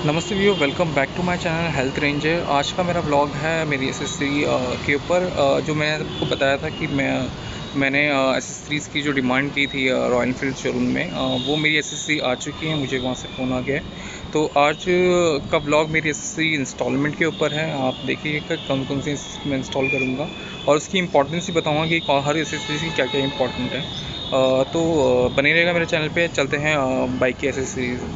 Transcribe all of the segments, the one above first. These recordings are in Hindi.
नमस्ते view, welcome back to my channel health ranger. आज का मेरा ब्लॉग है मेरी एसेसरी के ऊपर। जो मैंने आपको बताया था कि मैंने एसेसरीज़ की जो डिमांड की थी रॉयल एनफील्ड शोरूम में, वो मेरी एसेसरी आ चुकी है। मुझे वहाँ से फ़ोन आ गया है। तो आज का ब्लॉग मेरी एसेसरी इंस्टॉलमेंट के ऊपर है। आप देखिएगा कौन कौन सी मैं इंस्टॉल करूँगा और उसकी इंपॉर्टेंस ही बताऊँगा कि हर एसेसरीज की क्या क्या इंपॉर्टेंट है। तो बने रहेगा मेरे चैनल पे। चलते हैं बाइक की एसेसरीज।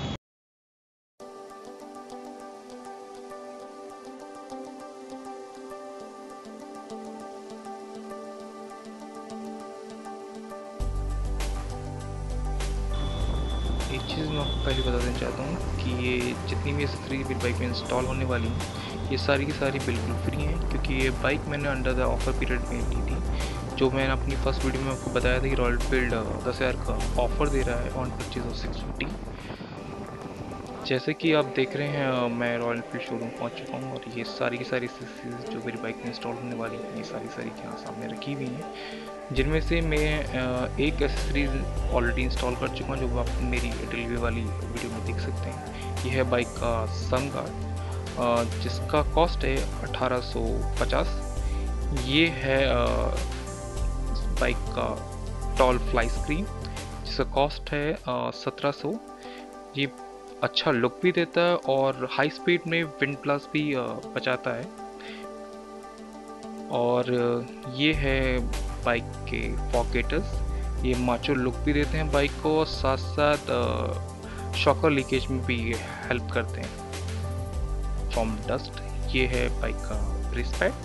एक चीज़ मैं आपको पहले बता देना चाहता हूँ कि ये जितनी भी एसेसरीज मेरी बाइक में इंस्टॉल होने वाली हैं, ये सारी की सारी बिल्कुल फ्री हैं, क्योंकि ये बाइक मैंने अंडर द ऑफ़र पीरियड में ली थी। जो मैंने अपनी फर्स्ट वीडियो में आपको बताया था कि रॉयल एनफील्ड 10,000 का ऑफ़र दे रहा है ऑन परचेज ऑफ 650। जैसे कि आप देख रहे हैं, मैं रॉयल एनफील्ड शोरूम पहुंच चुका हूं और ये सारी की सारी एसेसरीज जो मेरी बाइक में इंस्टॉल होने वाली हैं, ये सारी सारी यहाँ सामने रखी हुई हैं, जिनमें से मैं एक एसेसरीज ऑलरेडी इंस्टॉल कर चुका हूँ, जो आप मेरी डिलीवरी वाली वीडियो में देख सकते हैं। ये है बाइक का सम गार्ड, जिसका कॉस्ट है 1850। ये है बाइक का टॉल फ्लाई स्क्रीन, जिसका कॉस्ट है 1700। ये अच्छा लुक भी देता है और हाई स्पीड में विंड प्लस भी बचाता है। और ये है बाइक के फॉकेटर्स, ये माचो लुक भी देते हैं बाइक को, और साथ साथ शॉकर लीकेज में भी हेल्प करते हैं फ्रॉम डस्ट। ये है बाइक का ब्रेस पैड।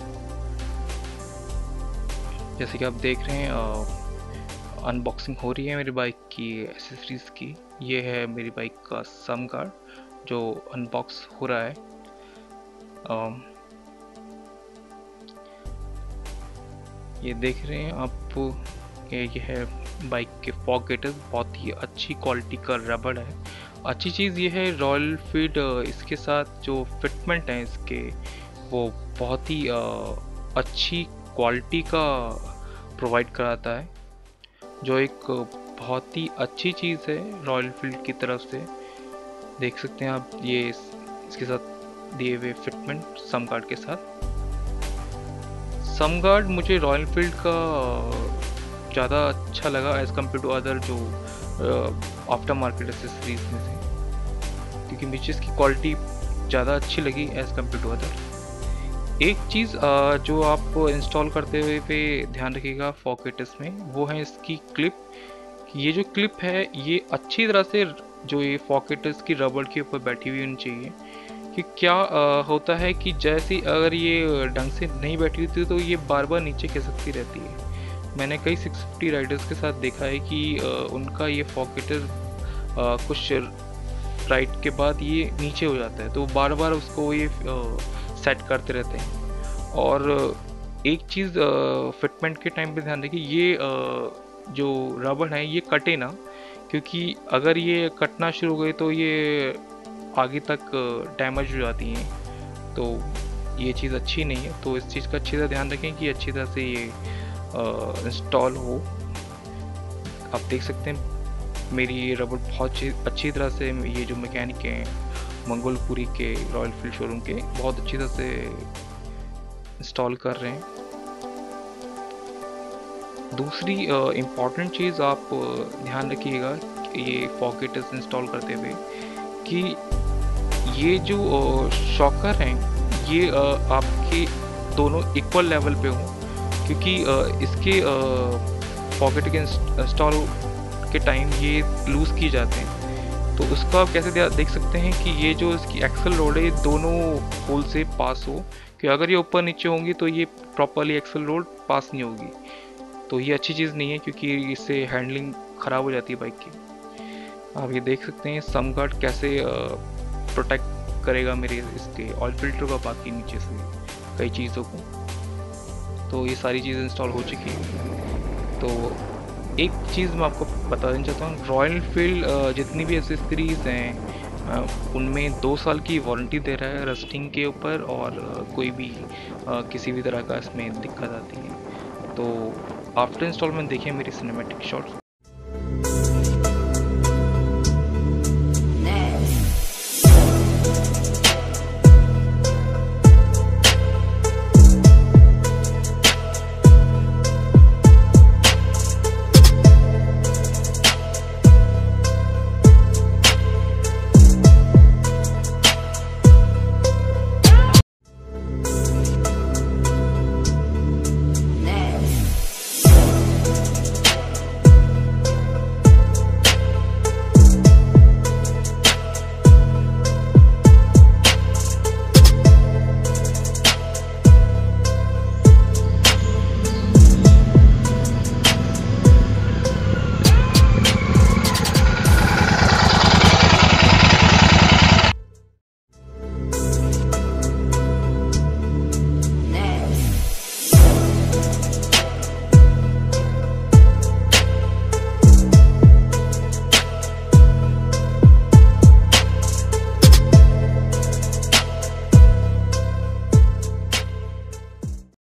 जैसे कि आप देख रहे हैं, अनबॉक्सिंग हो रही है मेरी बाइक की एसेसरीज की। ये है मेरी बाइक का सम गार्ड जो अनबॉक्स हो रहा है। ये देख रहे हैं आप, ये है बाइक के फॉग गेटर्स, बहुत ही अच्छी क्वालिटी का रबड़ है। अच्छी चीज़ ये है रॉयल एनफील्ड इसके साथ जो फिटमेंट है इसके, वो बहुत ही अच्छी क्वालिटी का प्रोवाइड कराता है, जो एक बहुत ही अच्छी चीज़ है रॉयल एनफील्ड की तरफ से। देख सकते हैं आप, ये इसके साथ दिए हुए फिटमेंट सम गार्ड के साथ। सम गार्ड मुझे रॉयल एनफील्ड का ज़्यादा अच्छा लगा एज़ कम्पेयर टू अदर जो आफ्टर मार्केट एसेसरीज में से, क्योंकि मुझे इसकी क्वालिटी ज़्यादा अच्छी लगी एज़ कम्पेयर टू अदर। एक चीज़ जो आप इंस्टॉल करते हुए पे ध्यान रखिएगा फॉकेटस में, वो है इसकी क्लिप। ये जो क्लिप है ये अच्छी तरह से जो ये फॉकेटस की रबड़ के ऊपर बैठी हुई होनी चाहिए, कि क्या होता है कि जैसे अगर ये ढंग से नहीं बैठी होती तो ये बार बार नीचे खिसकती रहती है। मैंने कई 650 राइडर्स के साथ देखा है कि उनका ये फॉकेटर कुछ राइड के बाद ये नीचे हो जाता है, तो बार बार उसको ये सेट करते रहते हैं। और एक चीज़ फिटमेंट के टाइम पे ध्यान रखिए, ये जो रबड़ है ये कटे ना, क्योंकि अगर ये कटना शुरू हो गई तो ये आगे तक डैमेज हो जाती हैं, तो ये चीज़ अच्छी नहीं है। तो इस चीज़ का अच्छी तरह ध्यान रखें कि अच्छी तरह से ये इंस्टॉल हो। आप देख सकते हैं मेरी ये रबड़ बहुत अच्छी तरह से, ये जो मैकेनिक हैं मंगोलपुरी के रॉयल एनफील्ड शोरूम के, बहुत अच्छी तरह से इंस्टॉल कर रहे हैं। दूसरी इम्पॉर्टेंट चीज़ आप ध्यान रखिएगा ये फॉकेटर्स इंस्टॉल करते हुए, कि ये जो शॉकर हैं ये आपके दोनों इक्वल लेवल पे हों, क्योंकि इसके पॉकेट के इंस्टॉल के टाइम ये लूज़ किए जाते हैं। तो उसको आप कैसे देख सकते हैं कि ये जो इसकी एक्सल रोड है दोनों होल से पास हो, कि अगर ये ऊपर नीचे होंगी तो ये प्रॉपरली एक्सल रोड पास नहीं होगी, तो ये अच्छी चीज़ नहीं है, क्योंकि इससे हैंडलिंग ख़राब हो जाती है बाइक की। आप ये देख सकते हैं सम गार्ड कैसे प्रोटेक्ट करेगा मेरे इसके ऑयल फिल्टर का, बाकी नीचे से कई चीज़ों को। तो ये सारी चीज़ें इंस्टॉल हो चुकी हैं। तो एक चीज़ मैं आपको बता देना चाहता हूँ, रॉयल एनफील्ड जितनी भी एसेसरीज़ हैं उनमें 2 साल की वारंटी दे रहा है रस्टिंग के ऊपर, और कोई भी किसी भी तरह का इसमें दिक्कत आती है तो आफ्टर इंस्टॉलमेंट देखिए मेरी सिनेमैटिक शॉट्स।